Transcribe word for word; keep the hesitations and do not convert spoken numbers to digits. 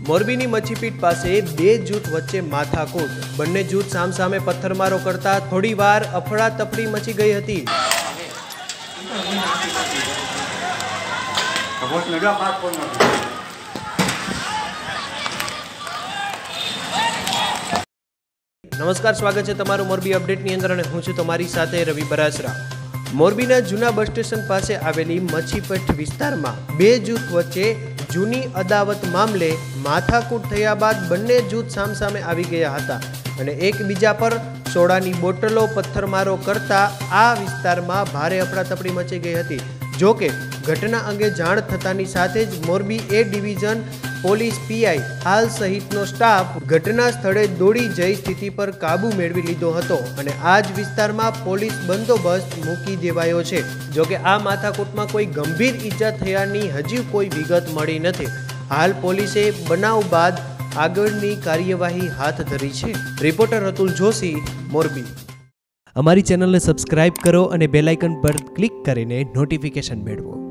મોરબીની મચ્છીપીટ પાસે બે જૂથ વચ્ચે માથાકૂટ। બંને જૂથ સામસામે પથ્થરમારો કરતા થોડી વાર અફડાતફડી મચી ગઈ હતી। નમસ્કાર, સ્વાગત છે તમારું મોરબી અપડેટની અંદર અને હું છું તમારી સાથે રવિ બરાસરા। મોરબીના જૂના બસ સ્ટેશન પાસે આવેલી મચ્છીપીટ વિસ્તારમાં બે જૂથ વચ્ચે જૂની અદાવત મામલે માથાકૂટ થયા બાદ બંને જૂથ સામસામે આવી ગયા હતા અને એકબીજા પર સોડાની બોટલો પથ્થરમારો કરતા આ વિસ્તારમાં ભારે અફડાતફડી મચી ગઈ હતી। જો કે ઘટના અંગે જાણ થતાની સાથે જ Morbi A division police PI હાલ સહિતનો સ્ટાફ ઘટના સ્થળે દોડી જઈ સ્થિતિ પર કાબુ મેળવી લીધો હતો અને આ જ વિસ્તારમાં પોલીસ બંદોબસ્ત મૂકી દેવાયો છે। જો કે આ માથાકૂટમાં કોઈ ગંભીર ઈજા થયાની હજી કોઈ વિગત મળી નથી। હાલ પોલીસે બનાવ બાદ આગળની કાર્યવાહી હાથ ધરી છે। રિપોર્ટર અતુલ જોશી, મોરબી। અમારી ચેનલને સબસ્ક્રાઇબ કરો અને બેલ આઇકન પર ક્લિક કરીને નોટિફિકેશન મેળવો।